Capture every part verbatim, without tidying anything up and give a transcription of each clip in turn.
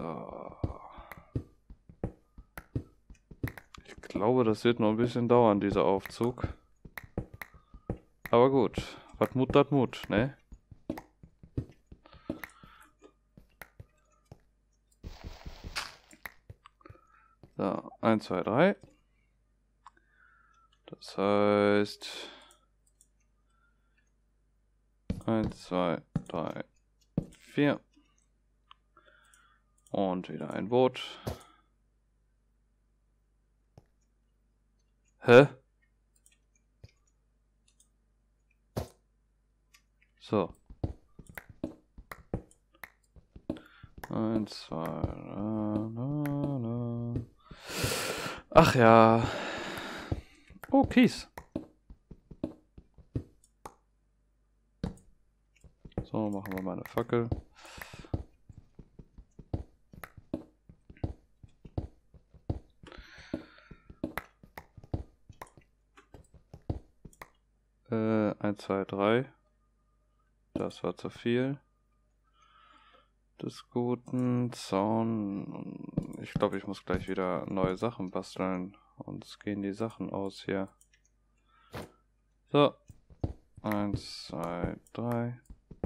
So. Ich glaube, das wird noch ein bisschen dauern, dieser Aufzug. Aber gut. Was Mut, dat Mut, ne? So, eins, zwei, drei. Das heißt... eins, zwei, drei, vier. Und wieder ein Boot. Hä? So. Eins, zwei, na, na, na. Ach ja. Oh, Kies. So, machen wir mal eine Fackel. Äh, eins, zwei, drei. Das war zu viel. Des Guten. Zaun. Ich glaube, ich muss gleich wieder neue Sachen basteln. Uns gehen die Sachen aus hier. So. Eins, zwei, drei.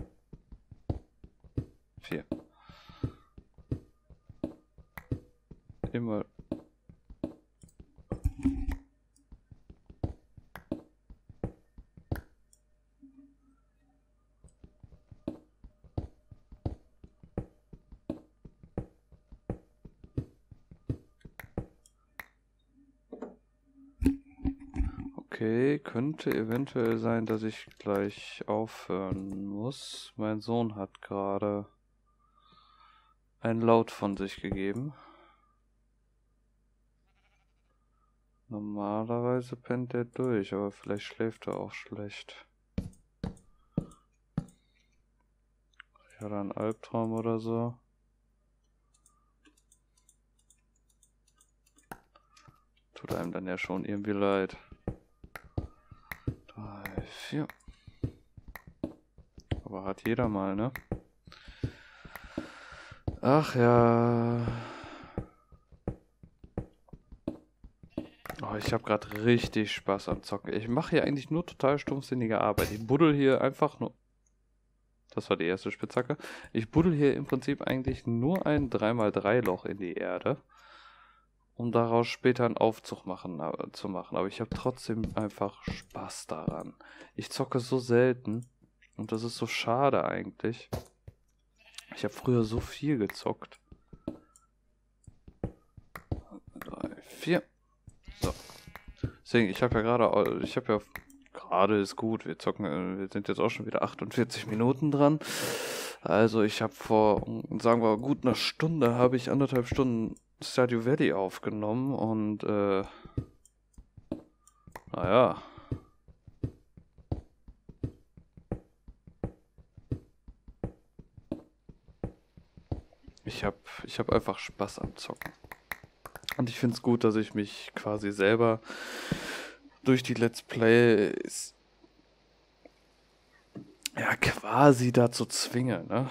Vier. Immer. Okay, könnte eventuell sein, dass ich gleich aufhören muss. Mein Sohn hat gerade einen Laut von sich gegeben. Normalerweise pennt er durch, aber vielleicht schläft er auch schlecht. Ich hatte einen Albtraum oder so. Tut einem dann ja schon irgendwie leid. Drei, vier. Aber hat jeder mal, ne? Ach ja. Oh, ich habe gerade richtig Spaß am Zocken. Ich mache hier eigentlich nur total stumpfsinnige Arbeit. Ich buddel hier einfach nur... Das war die erste Spitzhacke. Ich buddel hier im Prinzip eigentlich nur ein drei mal drei Loch in die Erde, um daraus später einen Aufzug machen, äh, zu machen. Aber ich habe trotzdem einfach Spaß daran. Ich zocke so selten und das ist so schade eigentlich. Ich habe früher so viel gezockt. Drei, vier. So. Deswegen, ich habe ja gerade, ich habe ja, gerade ist gut, wir zocken, wir sind jetzt auch schon wieder achtundvierzig Minuten dran. Also ich habe vor, sagen wir, gut einer Stunde, habe ich anderthalb Stunden Stardew Valley aufgenommen und, äh, naja. Ich habe ich hab einfach Spaß am Zocken. Und ich finde es gut, dass ich mich quasi selber durch die Let's Plays ja quasi dazu zwinge, ne?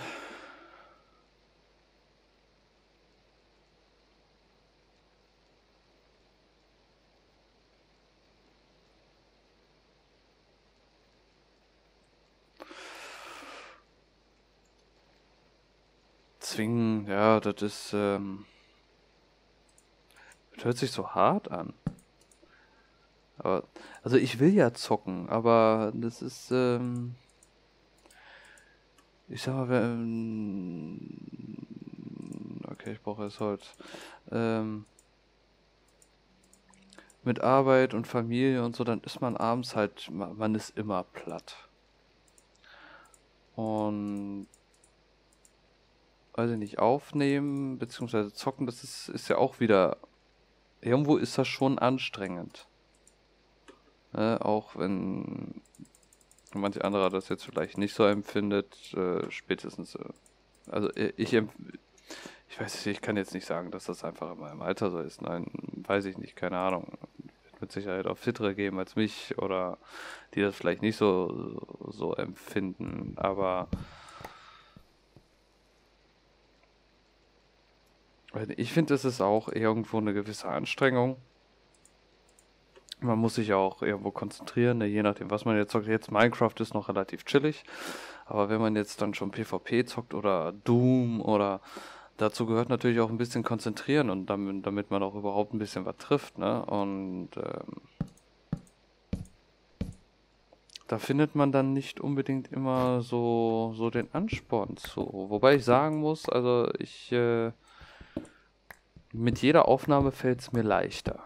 Zwingen, ja, das ist, ähm, das hört sich so hart an. Aber, also ich will ja zocken, aber das ist, ähm, ich sag mal, wenn, okay, ich brauche jetzt Holz, ähm, mit Arbeit und Familie und so, dann ist man abends halt, ma- man ist immer platt. Und, weiß ich nicht, aufnehmen, beziehungsweise zocken, das ist, ist ja auch wieder, irgendwo ist das schon anstrengend. Ne? Auch wenn manch anderer das jetzt vielleicht nicht so empfindet, äh, spätestens, äh, also äh, ich, empf- ich weiß nicht, ich kann jetzt nicht sagen, dass das einfach in meinem Alter so ist. Nein, weiß ich nicht, keine Ahnung. Wird mit Sicherheit auch Fittere geben als mich oder die das vielleicht nicht so, so empfinden, aber Ich finde, es ist auch irgendwo eine gewisse Anstrengung. Man muss sich auch irgendwo konzentrieren, ne? Je nachdem, was man jetzt zockt. Jetzt Minecraft ist noch relativ chillig, aber wenn man jetzt dann schon PvP zockt oder Doom oder dazu gehört natürlich auch ein bisschen konzentrieren und damit, damit man auch überhaupt ein bisschen was trifft, ne? Und ähm, da findet man dann nicht unbedingt immer so, so den Ansporn zu. Wobei ich sagen muss, also ich äh, mit jeder Aufnahme fällt es mir leichter.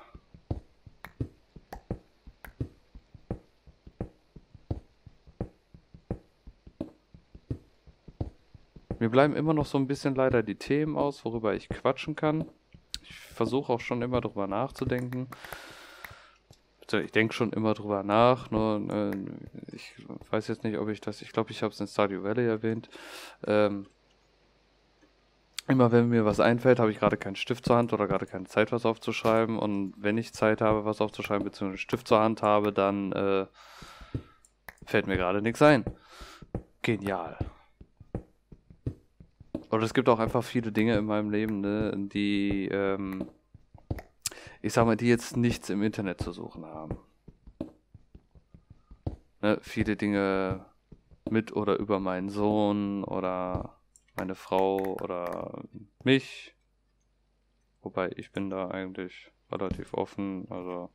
Mir bleiben immer noch so ein bisschen leider die Themen aus, worüber ich quatschen kann. Ich versuche auch schon immer drüber nachzudenken. Ich denke schon immer drüber nach, nur äh, ich weiß jetzt nicht, ob ich das, ich glaube, ich habe es in Stardew Valley erwähnt. Ähm, immer wenn mir was einfällt, habe ich gerade keinen Stift zur Hand oder gerade keine Zeit, was aufzuschreiben. Und wenn ich Zeit habe, was aufzuschreiben, beziehungsweise einen Stift zur Hand habe, dann äh, fällt mir gerade nichts ein. Genial. Oder es gibt auch einfach viele Dinge in meinem Leben, ne, die, ähm, ich sag mal, die jetzt nichts im Internet zu suchen haben. Ne, viele Dinge mit oder über meinen Sohn oder meine Frau oder mich. Wobei ich bin da eigentlich relativ offen. Also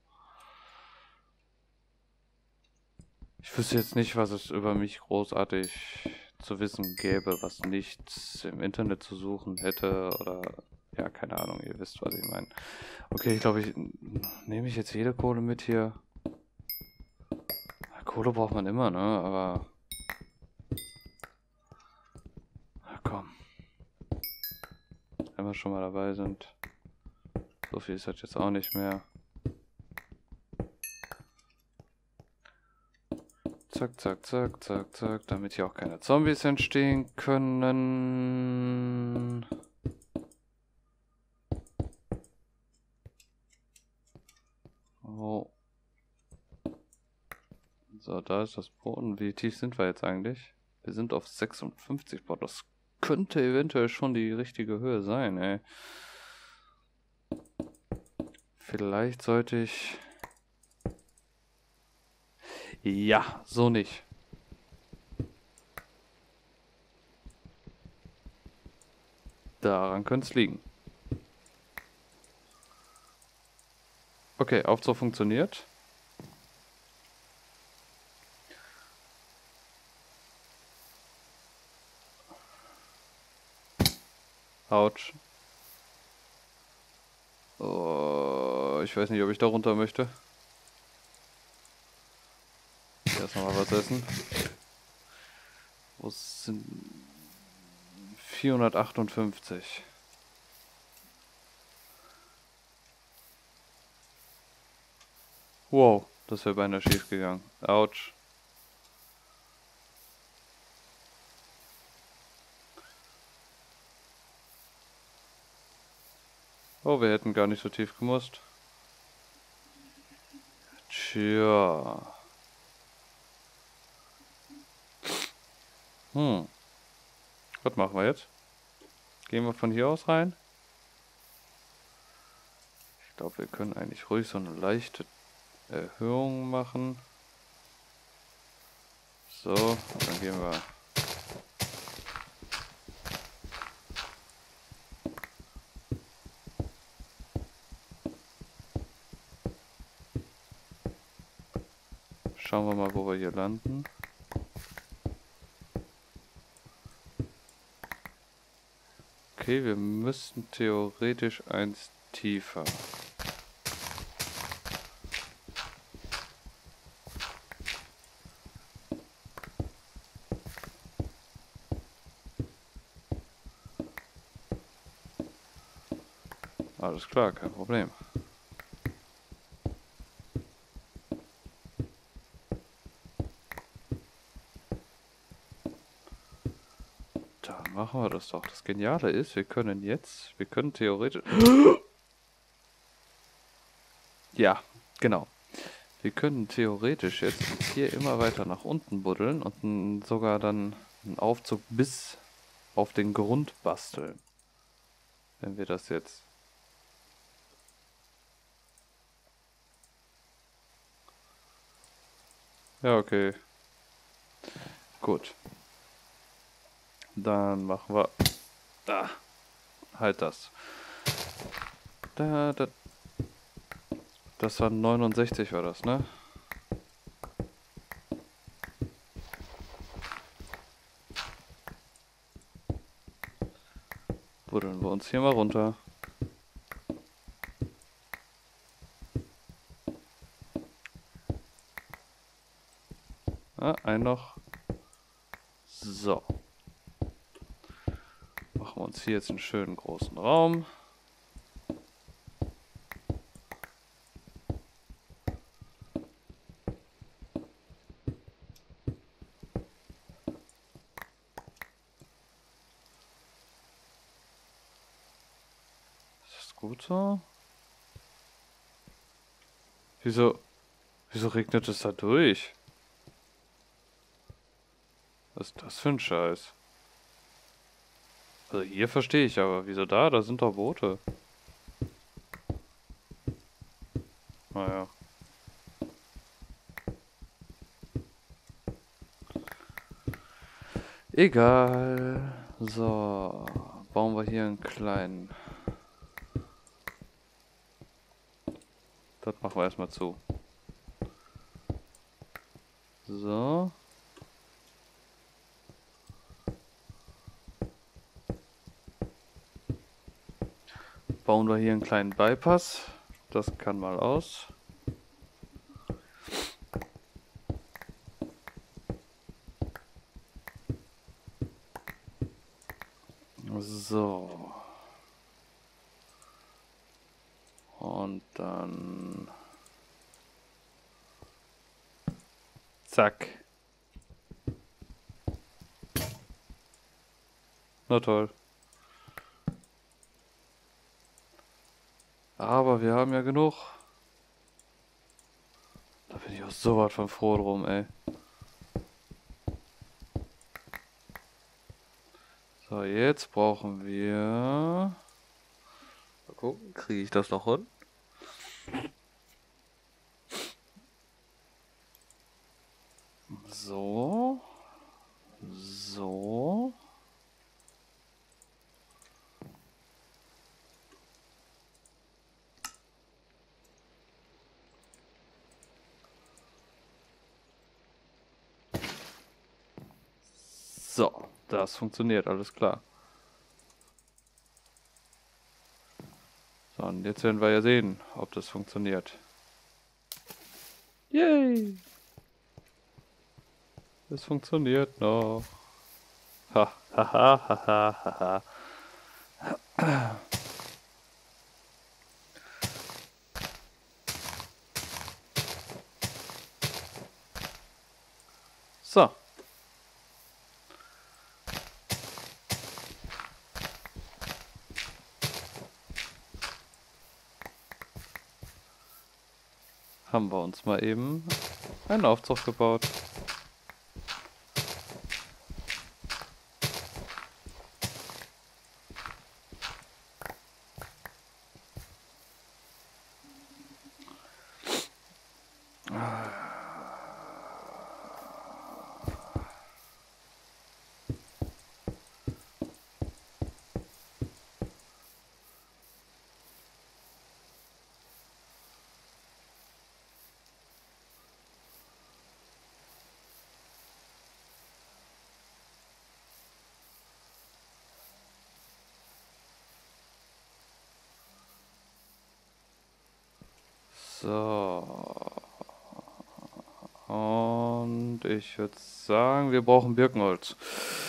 ich wüsste jetzt nicht, was es über mich großartig zu wissen gäbe, was nichts im Internet zu suchen hätte oder ja, keine Ahnung, ihr wisst, was ich meine. Okay, ich glaube, ich nehme ich jetzt jede Kohle mit hier. Kohle braucht man immer, ne? Aber na komm. Wenn wir schon mal dabei sind. So viel ist das jetzt auch nicht mehr. Zack, zack, zack, zack, zack, damit hier auch keine Zombies entstehen können. Oh. So, da ist das Boden. Wie tief sind wir jetzt eigentlich? Wir sind auf sechsundfünfzig. Boah, das könnte eventuell schon die richtige Höhe sein, ey. Vielleicht sollte ich... Ja, so nicht. Daran könnte es liegen. Okay, Aufzug funktioniert. Autsch. Oh, ich weiß nicht, ob ich da runter möchte. Erst noch mal was essen. Wo sind... vierhundertachtundfünfzig. Wow, das wäre beinahe schief gegangen. Autsch. Oh, wir hätten gar nicht so tief gemusst. Tja. Hm. Was machen wir jetzt? Gehen wir von hier aus rein? Ich glaube, wir können eigentlich ruhig so eine leichte Erhöhung machen. So, dann gehen wir... Schauen wir mal, wo wir hier landen. Okay, wir müssten theoretisch eins tiefer. Alles klar, kein Problem. Dann machen wir das doch. Das Geniale ist, wir können jetzt, wir können theoretisch... Ja, genau. Wir können theoretisch jetzt hier immer weiter nach unten buddeln und n- sogar dann einen Aufzug bis auf den Grund basteln. Wenn wir das jetzt... Ja, okay. Gut. Dann machen wir... Da. Halt das. Da, da. Das war neunundsechzig, war das, ne? Buddeln wir uns hier mal runter. Ah, ein noch. So. Machen wir uns hier jetzt einen schönen großen Raum. Ist das gut so? Wieso, wieso regnet es da durch? Was ist das für ein Scheiß? Also hier verstehe ich, aber wieso da? Da sind doch Boote. Naja. Egal. So. Bauen wir hier einen kleinen. Das machen wir erstmal zu. So. Bauen wir hier einen kleinen Bypass. Das kann mal aus. So. Und dann... Zack. Na toll. Aber wir haben ja genug. Da bin ich auch so weit von froh drum, ey. So, jetzt brauchen wir... Mal gucken, kriege ich das noch hin? So. So. So, das funktioniert, alles klar. So, und jetzt werden wir ja sehen, ob das funktioniert. Yay! Es funktioniert noch. Ha, ha, ha, ha, ha, ha. So. Haben wir uns mal eben einen Aufzug gebaut. So. Und ich würde sagen, wir brauchen Birkenholz.